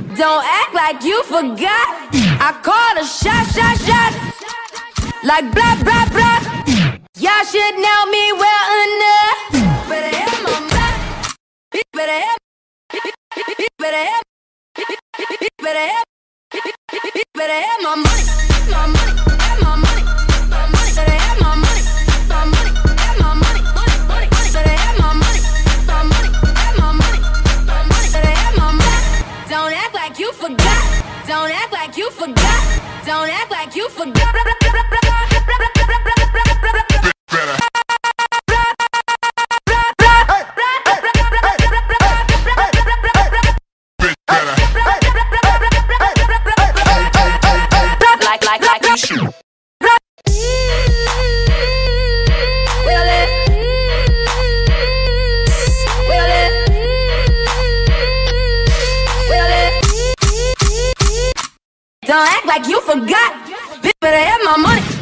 Don't act like you forgot. I called a shot. Like blah, blah, blah. Y'all should know me well enough. Better have my back. Better have. Better have. Better have. Better have my money. My money. Have my money. My money. Better have my money. My money. Have my money. Money. Better have my money. My money. Have my money. My money. Better have my money. Don't act like you forgot. Don't act like you forgot. Don't act like you forgot. Like you should. Don't act like you forgot. Bitch, better have my money.